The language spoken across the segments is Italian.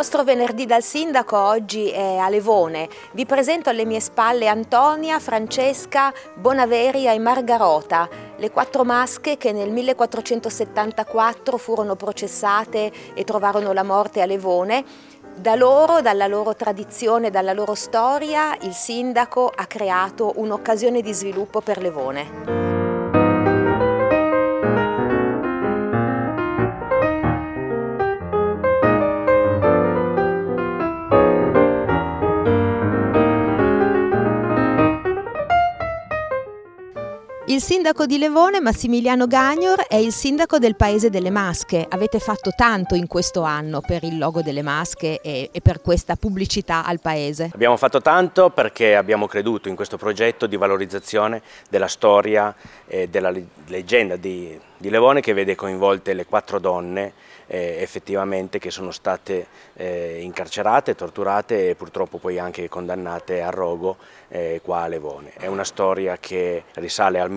nostro venerdì dal sindaco oggi è a Levone. Vi presento alle mie spalle Antonia, Francesca, Bonaveria e Margarota, le 4 masche che nel 1474 furono processate e trovarono la morte a Levone. Da loro, dalla loro tradizione, dalla loro storia, il sindaco ha creato un'occasione di sviluppo per Levone. Il sindaco di Levone, Massimiliano Gagnor, è il sindaco del Paese delle Masche. Avete fatto tanto in questo anno per il logo delle Masche e per questa pubblicità al paese. Abbiamo fatto tanto perché abbiamo creduto in questo progetto di valorizzazione della storia e della leggenda di Levone, che vede coinvolte le 4 donne effettivamente che sono state incarcerate, torturate e purtroppo poi anche condannate al rogo qua a Levone. È una storia che risale al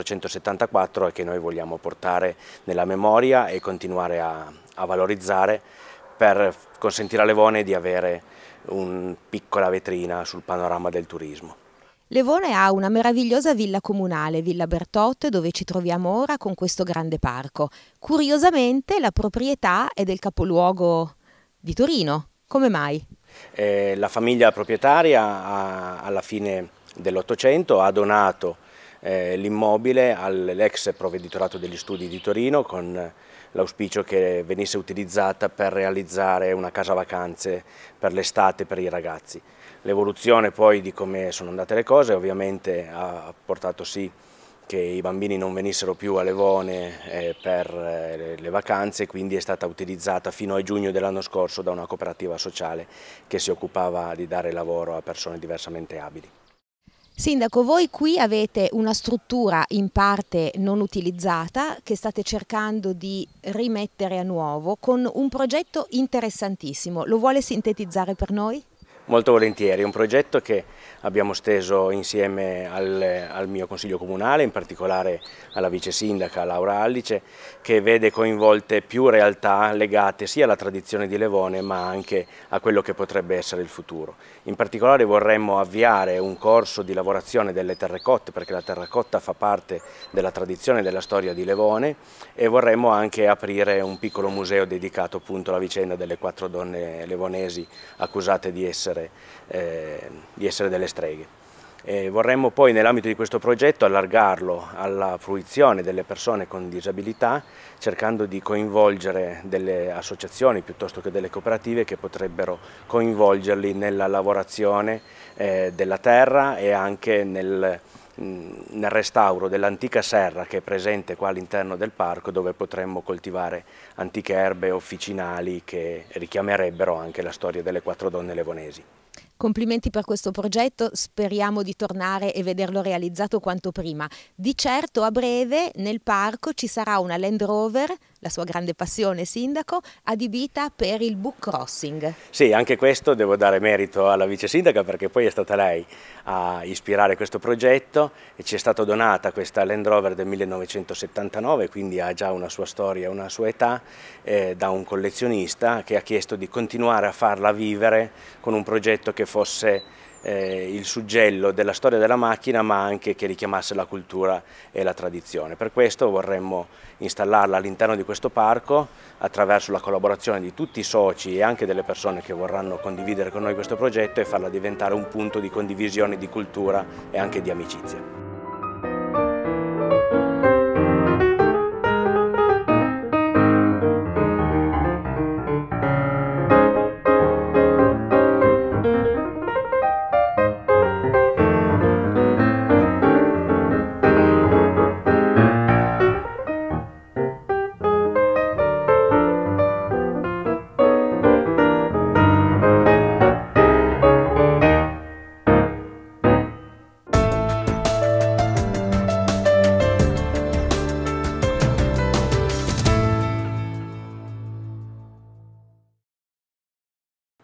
1474 e che noi vogliamo portare nella memoria e continuare a valorizzare per consentire a Levone di avere una piccola vetrina sul panorama del turismo. Levone ha una meravigliosa villa comunale, Villa Bertotte, dove ci troviamo ora con questo grande parco. Curiosamente la proprietà è del capoluogo di Torino. Come mai? La famiglia proprietaria alla fine dell'Ottocento ha donato l'immobile all'ex provveditorato degli studi di Torino con l'auspicio che venisse utilizzata per realizzare una casa vacanze per l'estate per i ragazzi. L'evoluzione poi di come sono andate le cose ovviamente ha portato sì che i bambini non venissero più a Levone per le vacanze, quindi è stata utilizzata fino a giugno dell'anno scorso da una cooperativa sociale che si occupava di dare lavoro a persone diversamente abili. Sindaco, voi qui avete una struttura in parte non utilizzata che state cercando di rimettere a nuovo con un progetto interessantissimo. Lo vuole sintetizzare per noi? Molto volentieri, è un progetto che abbiamo steso insieme al mio consiglio comunale, in particolare alla vice sindaca Laura Allice, che vede coinvolte più realtà legate sia alla tradizione di Levone ma anche a quello che potrebbe essere il futuro. In particolare vorremmo avviare un corso di lavorazione delle terracotte, perché la terracotta fa parte della tradizione e della storia di Levone, e vorremmo anche aprire un piccolo museo dedicato appunto alla vicenda delle 4 donne levonesi accusate di essere delle streghe. Vorremmo poi nell'ambito di questo progetto allargarlo alla fruizione delle persone con disabilità, cercando di coinvolgere delle associazioni piuttosto che delle cooperative che potrebbero coinvolgerli nella lavorazione della terra e anche nel restauro dell'antica serra che è presente qua all'interno del parco, dove potremmo coltivare antiche erbe officinali che richiamerebbero anche la storia delle 4 donne levonesi. Complimenti per questo progetto, speriamo di tornare e vederlo realizzato quanto prima. Di certo a breve nel parco ci sarà una Land Rover, la sua grande passione sindaco, adibita per il book crossing. Sì, anche questo devo dare merito alla vice sindaca perché poi è stata lei a ispirare questo progetto e ci è stata donata questa Land Rover del 1979, quindi ha già una sua storia, una sua età, da un collezionista che ha chiesto di continuare a farla vivere con un progetto che fosse il suggello della storia della macchina ma anche che richiamasse la cultura e la tradizione. Per questo vorremmo installarla all'interno di questo parco attraverso la collaborazione di tutti i soci e anche delle persone che vorranno condividere con noi questo progetto e farla diventare un punto di condivisione di cultura e anche di amicizia.